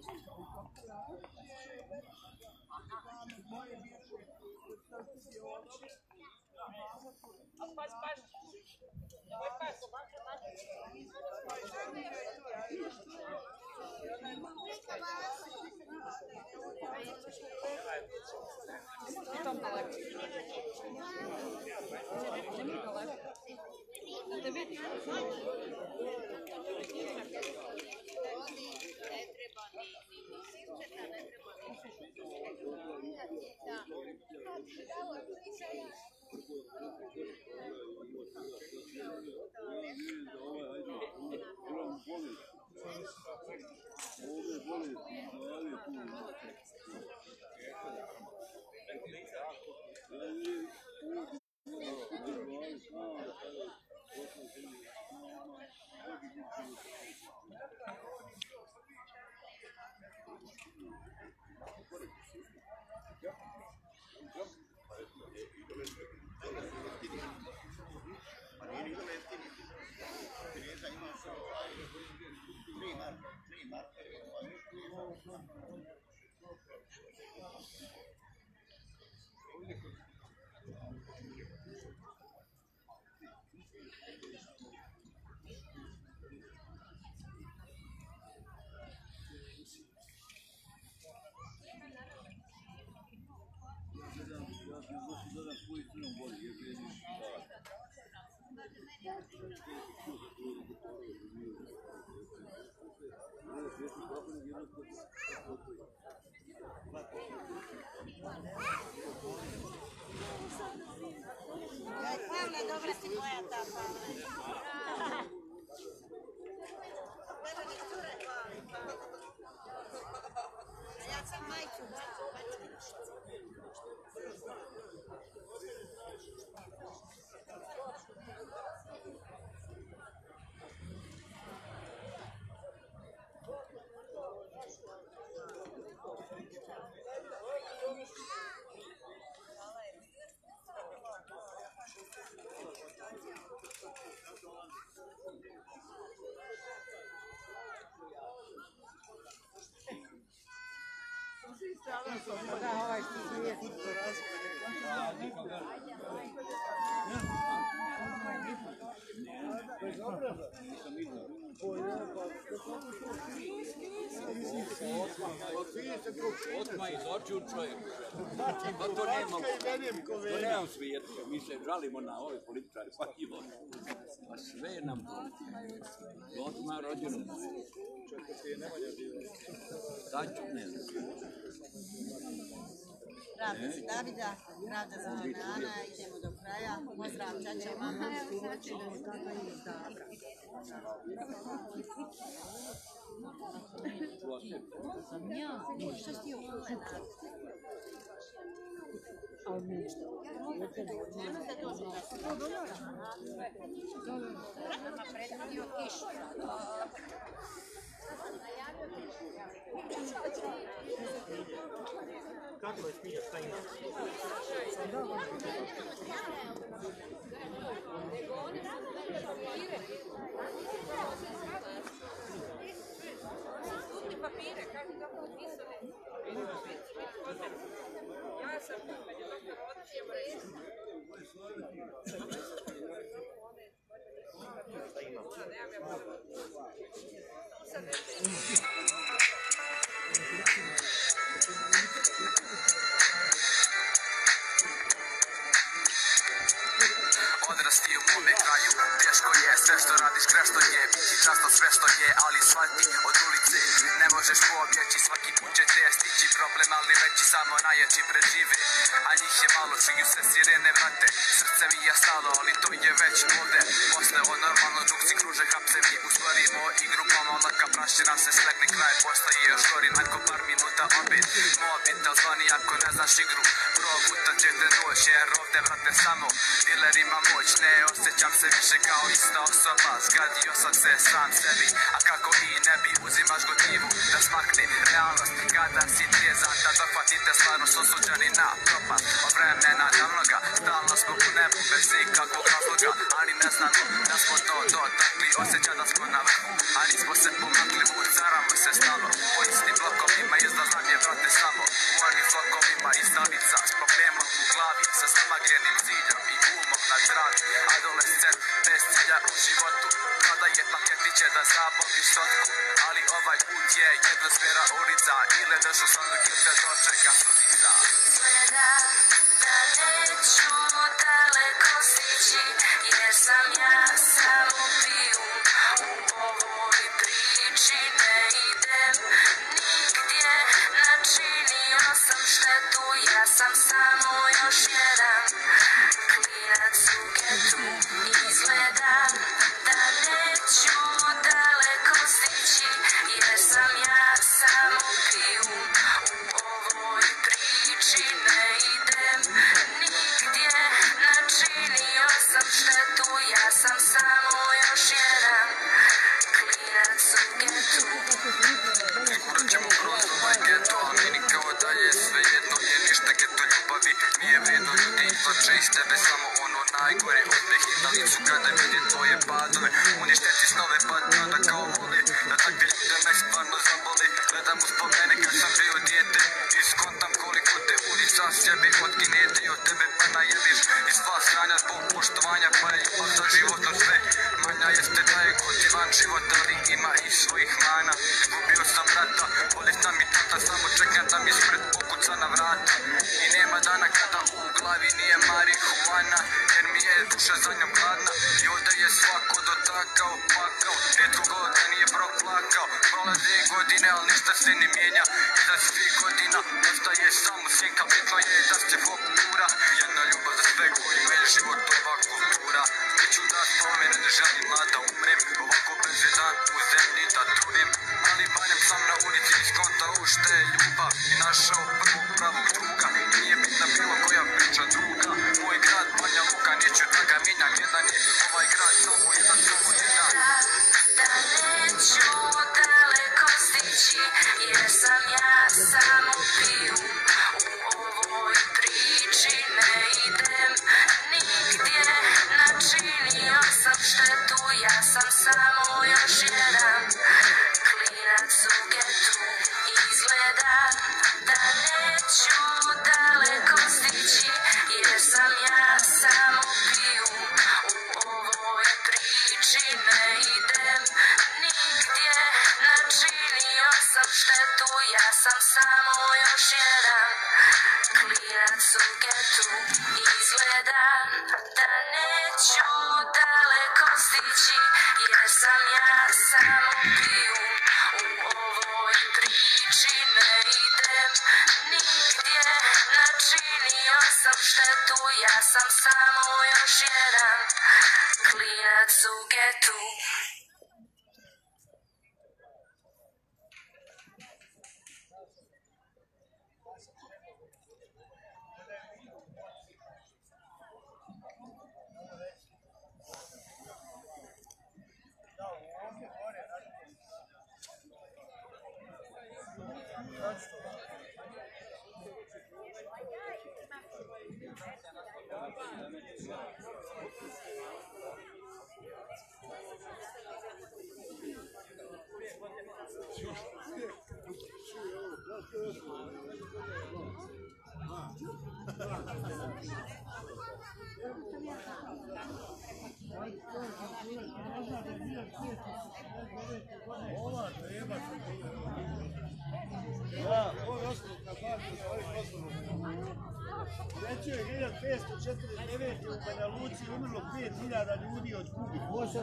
Otma iz očiju čovjek. Pa to nemam svijetu. Mi se žalimo na ove političari, pa i ovo. Pa sve nam to. Otma rođeno moje. Sad ću ne znam. Pravda se Davida, pravda za Ana, idemo do kraja. Pozdrav, čača, mama. Što si ti ovo? Nema se dođe da se to dođe. Nama prethodio kišu. Kako je spinja, šta ima? Nego oni su papire. Studni papire, kako dobro upisane. Ja sam, kad je doktor odličio reći. Šta ima? Odrasti u mome kraju, teško je, sve što radiš grešno je, biti časno sve što je, ali shvati od ulice ne možeš pobjeći, svaki put će te stići problem, ali veći samo najjači prežive, a njih je malo čiju se sirene vrate, srce mi je stalo, ali to je već ovde, posle o normalno džuksi kruže hapse mi usvarimo igru pomolaka, prašina se slegni kraj, postaje još gori, nakon par minuta opet, mobitel zvani ako ne znaš igru, progutat će te doć, jer ovde vrate samo, diler ima moć, ne osjećam se više kao ista osoba, zgradio sam se sam sebi, a kako i ne bi, uzimaš lažgotivu, da smakne realnost. Kada si trijezan, da dohvatite stvarnost, osuđeni na propast. Od vremena davnoga, stalno smo u nebu, bez nikakvog razloga, ali ne znamo da smo to dotakli. Osjeća da smo na vrhu, ali smo se pomakli, uzaramo se stalo. Po istim blokovima izlazanje vrate samo. U onim blokovima izdavica, s problemom u glavi, sa zamagljenim ciljem i umom na travi. Adolescent bez cilja u životu, prodaje paketiće da zabogi stotku. Ali ovaj put je jednosmjera ulica, ili dešu sanduke te dočeka sudica. Izgleda da neću daleko stići, jer sam ja samo pijun. U ovoj priči ne idem nigdje, načinio sam štetu, ja sam samo još jedan klinac u getu. Izgleda da neću daleko stići, jer sam ja samo pijun. U ovoj priči ne idem nigdje, načinio sam štetu, ja sam samo još jedan klinac u getu. Gurat ćemo kroz ovaj geto, a meni kao da je sve jedno, nije ništa geto ljubavi, nije vredno. Ljudi izvlače iz tebe samo ono najgore, odmeh i na licu kada vidi tvoje padove. Unište ti snove pa tada kao voli, da takve ljude me stvarno zaboli. Gledam uspomene kad sam bio dijete i skontam koliko te ulica sebi otkinete i od tebe pa najebiš. Iz vas hranja zbog poštovanja pa je ipak za životno sve. Manja jeste da je gotivan život, ali ima i svojih mana. Izgubio sam brata, bolesna mi tata, samo čekam da mi smrt pokuca na vrata. I nema dana kada u glavi nije marihuana, jer mi je duša za njom gladna. I ovdje je svako dotakao, pakao, rijetko god da nije proplakao. Prolaze godine, ali ništa se ne mijenja. Iza svih godina ostaje samo sjenka, bitno je da se fokura. Jedna ljubav za sve koji imaju život, ova kultura. Neću da spomene, ne želim mlada umrem, ovako bez jedan u zemlji da trudim. Ali barem sam na ulici iskontao šta je ljubav i našao prvog pravog druga. I nije bitna bilo koja priča druga. Moj grad Banja Luka, neću da ga minjam, jedan je ovaj grad samo jedan. Da neću daleko stići, jer sam ja samo pijun. U ovoj priči ne idem nigdje, načinio sam štetu, ja sam samo još jedan klinac u getu. Izgleda da neću daleko stići, jer sam ja samo pijun. U ovoj priči ne idem nigdje, načinio sam štetu, ja sam samo još jedan klinac u getu. Izgleda da neću daleko stići, jer sam ja samo pijun. U ovoj priči ne idem nigdje, načinio sam štetu, ja sam samo još jedan klinac u getu. Reći je 1549. u Banja Luci umrlo 5000 ljudi od kuge.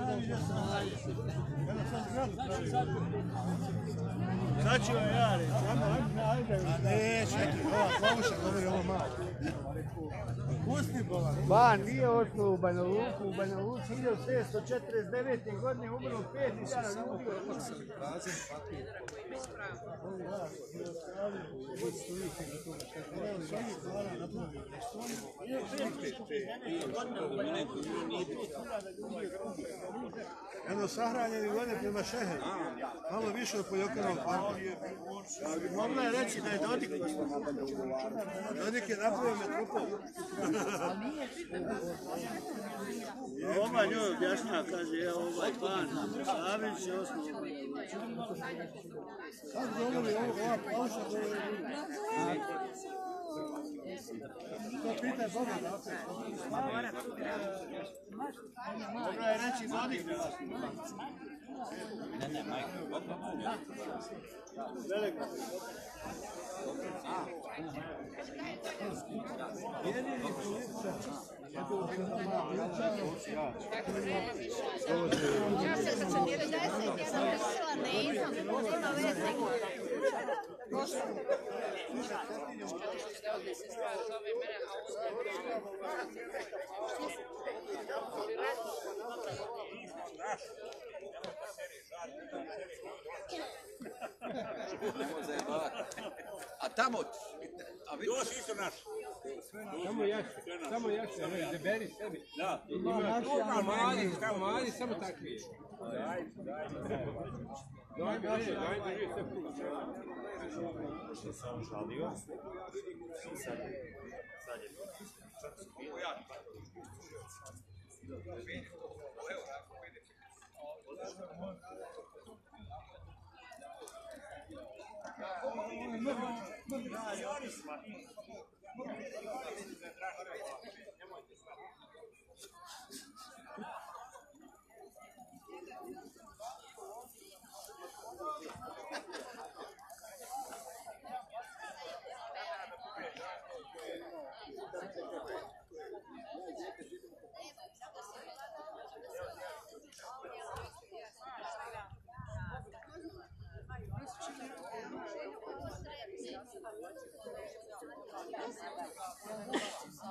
Sad ću vam ja reći. Neće, ova povuša, govori ovo malo. Pusti bola. Ba, nije ošlo u Banja Luku. U Banja Luci 1549. godine umrlo 5000 ljudi od kuge. svaki hvala napravio. Jedno sahranjeni vode prema Šeheru. Malo više od Poljokanog parka. Mogla je reći da je Dodik. Dodik je napravio metropol. Ovaj njoj objašnja, kaže, je ovaj pan Savić je osnovu. Kako govori ova pauša govori? To pitaj Boga da opet. Mogla je reći Dodik da vas. Ne, majko, Veliko. Ja se kad sam 90, ja sam mislila ne idem, nema veze. Nemo zajebati. A tamo, a vi... To si isto naš. Samo jače, zaberi sebi. Da. Ima mali, samo takvi. Daj mi sve puno. Što sam žalio? Sad je.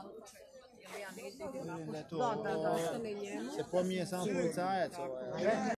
Se pominje samo policajac.